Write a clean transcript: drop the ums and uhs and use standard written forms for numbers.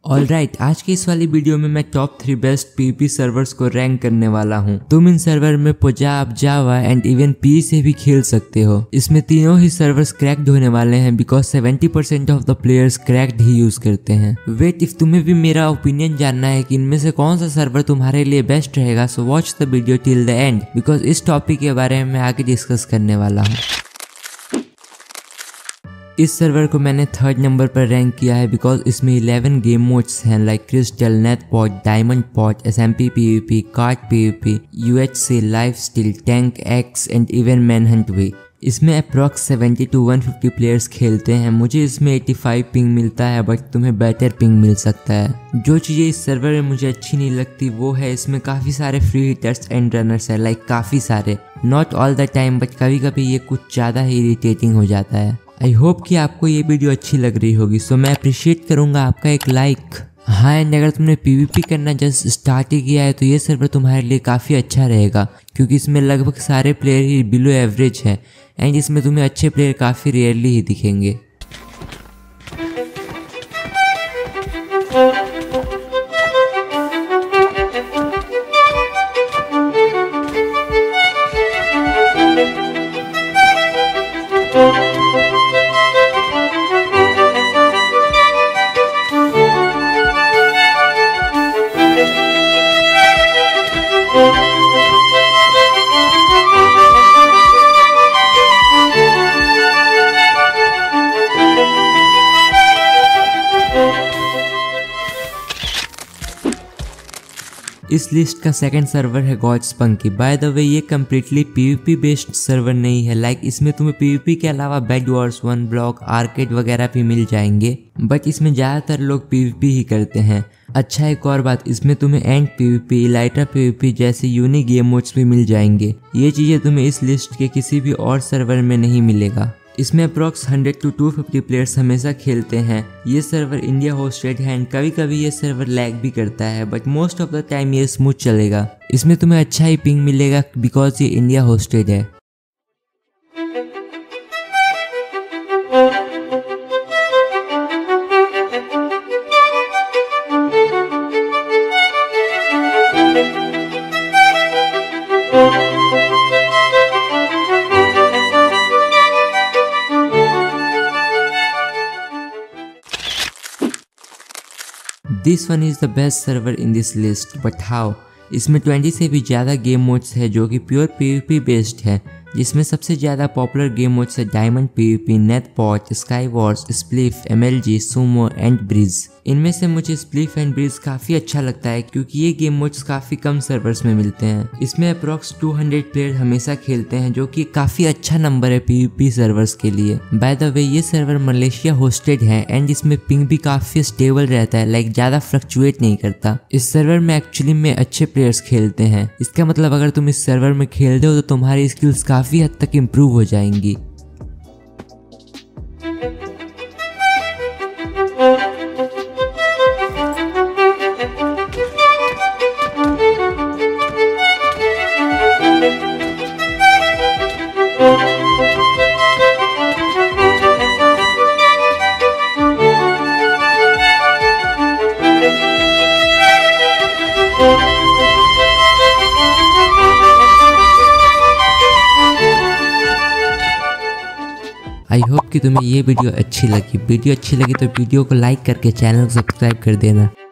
Alright, आज की इस वाली वीडियो में मैं टॉप 3 बेस्ट पीवीपी सर्वर्स को रैंक करने वाला हूँ। तुम इन सर्वर में Punjab, Java and even P से भी खेल सकते हो। इसमें तीनों ही सर्वर्स क्रैक्ड होने वाले हैं because 70% of the players cracked ही यूज करते हैं। वेट, इफ तुम्हें भी मेरा ओपिनियन जानना है कि इनमें से कौन सा सर्वर तुम्हारे लिए बेस्ट रहेगा, so watch the video till the end because इस टॉपिक के बारे में मैं आगे डिस्कस करने वाला हूँ। इस सर्वर को मैंने 3rd नंबर पर रैंक किया है बिकॉज इसमें 11 गेम मोड्स हैं like crystal, net pot, diamond pot, SMP PvP, card PvP, UHC, life steal, tank X and even manhunt भी। इसमें अप्रॉक्स 70 to 150 प्लेयर्स खेलते हैं। मुझे इसमें 85 पिंग मिलता है बट तुम्हें बेटर पिंग मिल सकता है। जो चीज़ें इस सर्वर में मुझे अच्छी नहीं लगती वो है इसमें काफ़ी सारे फ्री हिटर्स एंड रनर्स है, लाइक काफ़ी सारे, not all the time but कभी कभी ये कुछ ज़्यादा ही इरिटेटिंग हो जाता है। आई होप कि आपको ये वीडियो अच्छी लग रही होगी, सो मैं अप्रिशिएट करूँगा आपका एक लाइक। हाँ, एंड अगर तुमने PvP करना जस्ट स्टार्ट ही किया है तो ये सर्वर तुम्हारे लिए काफ़ी अच्छा रहेगा क्योंकि इसमें लगभग सारे प्लेयर ही बिलो एवरेज हैं एंड इसमें तुम्हें अच्छे प्लेयर काफ़ी रेयरली ही दिखेंगे। इस लिस्ट का सेकंड सर्वर है गॉडस्पंकी। बाय द वे ये कम्प्लीटली PvP बेस्ड सर्वर नहीं है, लाइक इसमें तुम्हें PvP के अलावा bed wars, one block, arcade वगैरह भी मिल जाएंगे बट इसमें ज़्यादातर लोग PvP ही करते हैं। अच्छा, एक और बात, इसमें तुम्हें एंड PvP, इलाइट्रा PvP जैसे यूनिक गेम मोड्स भी मिल जाएंगे। ये चीज़ें तुम्हें इस लिस्ट के किसी भी और सर्वर में नहीं मिलेगा। इसमें अप्रॉक्स 100 to 250 प्लेयर्स हमेशा खेलते हैं। ये सर्वर इंडिया होस्टेड है एंड कभी कभी ये सर्वर लैग भी करता है but most of the time ये स्मूथ चलेगा। इसमें तुम्हें अच्छा ही पिंग मिलेगा बिकॉज ये इंडिया होस्टेड है। This one is the best server in this list, but how? इसमें 20 से भी ज़्यादा गेम मोड्स है जो कि प्योर PvP बेस्ड है, जिसमें सबसे ज़्यादा पॉपुलर गेम मोड्स है diamond PvP, net pot, sky wars, spleef, MLG, sumo and bridge. इनमें से मुझे स्प्लिफ एंड ब्रिज काफ़ी अच्छा लगता है क्योंकि ये गेम मोड्स काफ़ी कम सर्वर्स में मिलते हैं। इसमें अप्रॉक्स 200 प्लेयर हमेशा खेलते हैं जो कि काफ़ी अच्छा नंबर है PvP सर्वर्स के लिए। बाय द वे ये सर्वर मलेशिया होस्टेड है एंड इसमें पिंग भी काफ़ी स्टेबल रहता है, लाइक ज़्यादा फ्लक्चुएट नहीं करता। इस सर्वर में एक्चुअली में अच्छे प्लेयर्स खेलते हैं। इसका मतलब अगर तुम इस सर्वर में खेलते हो तो तुम्हारी स्किल्स काफ़ी हद तक इम्प्रूव हो जाएंगी। आई होप कि तुम्हें ये वीडियो अच्छी लगी। वीडियो अच्छी लगी तो वीडियो को लाइक करके चैनल को सब्सक्राइब कर देना।